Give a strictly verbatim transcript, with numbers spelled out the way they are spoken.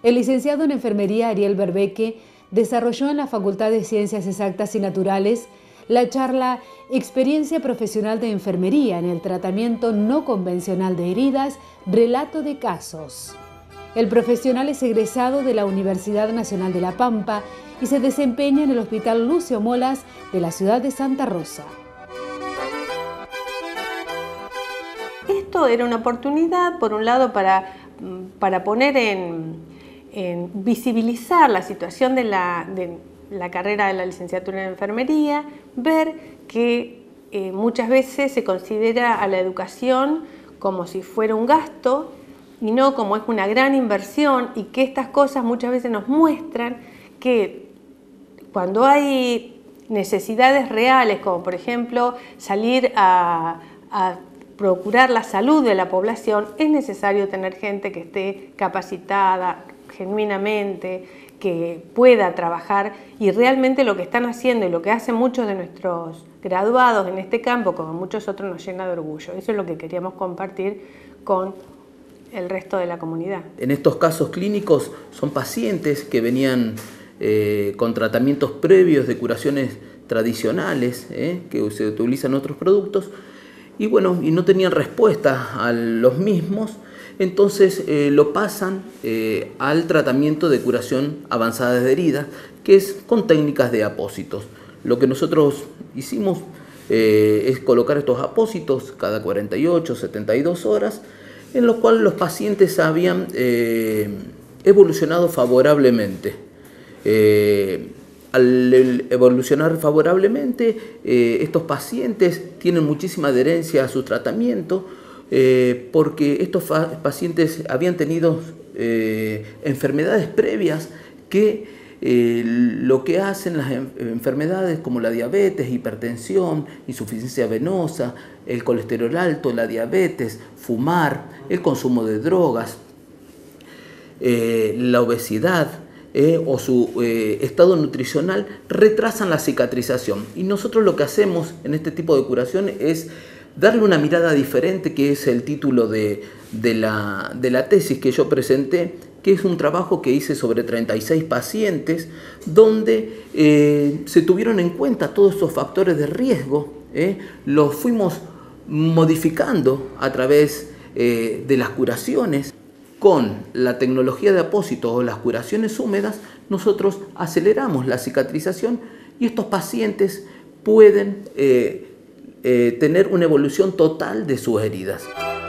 El licenciado en Enfermería Ariel Berbeque desarrolló en la Facultad de Ciencias Exactas y Naturales la charla Experiencia Profesional de Enfermería en el Tratamiento No Convencional de Heridas, Relato de Casos. El profesional es egresado de la Universidad Nacional de La Pampa y se desempeña en el Hospital Lucio Molas de la ciudad de Santa Rosa. Esto era una oportunidad, por un lado, para, para poner en, en visibilizar la situación de la, de la carrera de la licenciatura en enfermería, ver que eh, muchas veces se considera a la educación como si fuera un gasto y no como es una gran inversión, y que estas cosas muchas veces nos muestran que cuando hay necesidades reales, como por ejemplo salir a, a procurar la salud de la población, es necesario tener gente que esté capacitada genuinamente, que pueda trabajar, y realmente lo que están haciendo y lo que hacen muchos de nuestros graduados en este campo, como muchos otros, nos llena de orgullo. Eso es lo que queríamos compartir con el resto de la comunidad. En estos casos clínicos son pacientes que venían eh, con tratamientos previos de curaciones tradicionales, eh, que se utilizan otros productos, y bueno, y no tenían respuesta a los mismos. Entonces eh, lo pasan eh, al tratamiento de curación avanzada de heridas, que es con técnicas de apósitos. Lo que nosotros hicimos eh, es colocar estos apósitos cada cuarenta y ocho, setenta y dos horas, en los cuales los pacientes habían eh, evolucionado favorablemente. Eh, al evolucionar favorablemente, eh, estos pacientes tienen muchísima adherencia a su tratamiento, Eh, porque estos pacientes habían tenido eh, enfermedades previas que eh, lo que hacen las enfermedades como la diabetes, hipertensión, insuficiencia venosa, el colesterol alto, la diabetes, fumar, el consumo de drogas, eh, la obesidad eh, o su eh, estado nutricional retrasan la cicatrización. Y nosotros lo que hacemos en este tipo de curación es darle una mirada diferente, que es el título de, de, la, de la tesis que yo presenté, que es un trabajo que hice sobre treinta y seis pacientes, donde eh, se tuvieron en cuenta todos estos factores de riesgo, eh, los fuimos modificando a través eh, de las curaciones. Con la tecnología de apósitos o las curaciones húmedas, nosotros aceleramos la cicatrización y estos pacientes pueden eh, Eh, tener una evolución total de sus heridas.